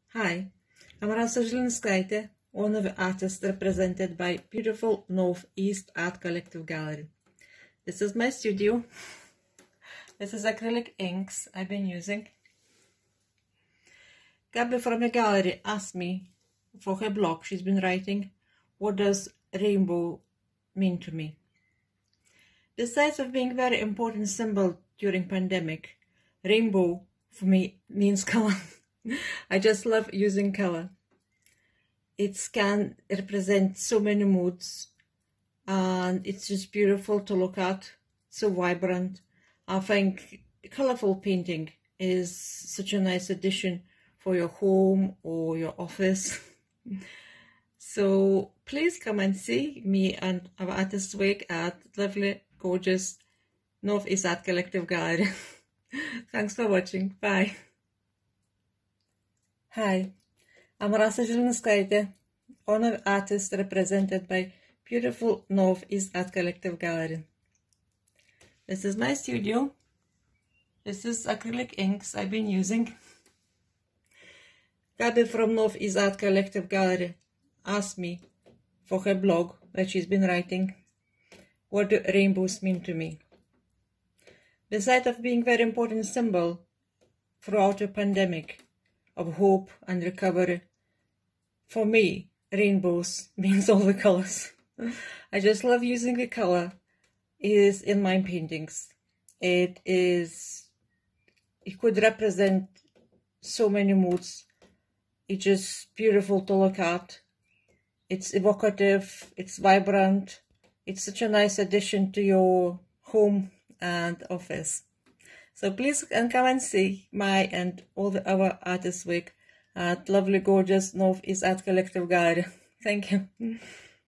Hi, I'm Rasa Zilinskaite, one of the artists represented by beautiful Northeast Art Collective Gallery. This is my studio. This is acrylic inks I've been using. Gabby from the gallery asked me for her blog she's been writing, what does rainbow mean to me? Besides of being a very important symbol during pandemic, rainbow for me means color. I just love using color. It can represent so many moods, and it's just beautiful to look at, so vibrant. I think colorful painting is such a nice addition for your home or your office. So please come and see me and our artist work at lovely, gorgeous Northeast Art Collective Gallery. Thanks for watching. Bye. Hi, I'm Rasa Zilinskaite, honor artist represented by beautiful Northeast Art Collective Gallery. This is my studio. This is acrylic inks I've been using. Gabby from Northeast Art Collective Gallery asked me for her blog that she's been writing, what do rainbows mean to me? Besides of being very important symbol throughout the pandemic of hope and recovery, for me, rainbows means all the colors. I just love using the color. It is in my paintings. It could represent so many moods. It's just beautiful to look at. It's evocative, it's vibrant. It's such a nice addition to your home and office. So please come and see my and all the other artists' work at lovely, gorgeous Northeast Art Collective Gallery. Thank you.